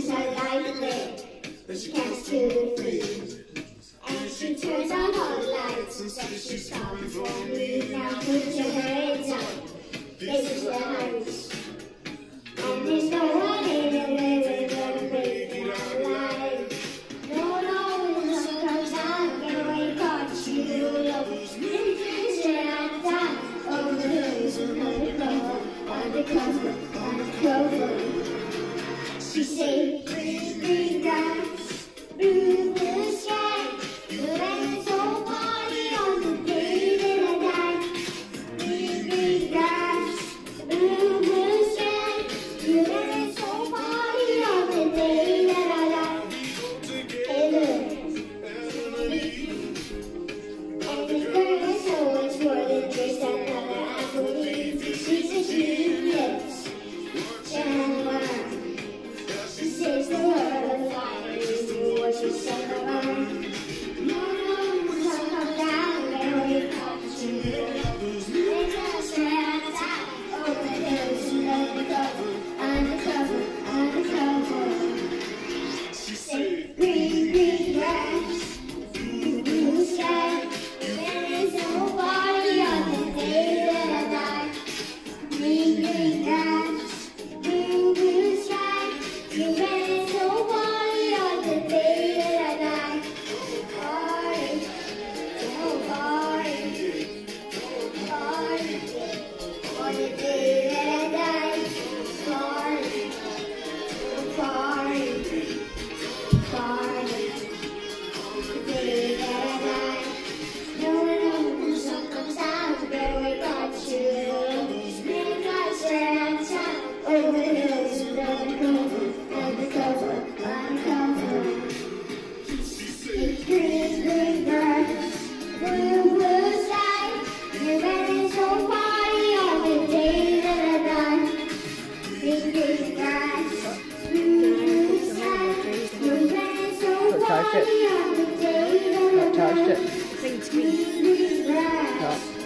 turns her light lit, when she comes to the feet. And she turns on all the lights and says she's coming for me. Now put your hands up, this is the house. And there's no one in the living room making out alive. No, when the sun comes out, get away, caught you love. Over the hills and undercover. She said, green, green grass, blue, blue sky. Let's all party on the day that I die. Green, green grass, blue, blue sky. Let's all party on the day that I die. Hey, look. And the girl is so much more than just another. I believe she's a genius. She says the word of fire is what she said about her. No, the sun comes down, and we come to the lovers. They just ran out over the hills and undercover. She said, green, green grass, blue sky. There is no party on the day that I die. Green, green grass, blue, blue sky. There is no party on the day that I die. Party, no party, party, on the day that I die. Party, party, party, the day that I die. No, when the sun comes down, better wake up to many guys around town. Over the hills and undercover. It's green, green grass, blue, blue sky. You're ready to party on the day that I die. Green, green grass, blue, blue sky. You're ready to party on the day that I die. Touched it. Green, green grass.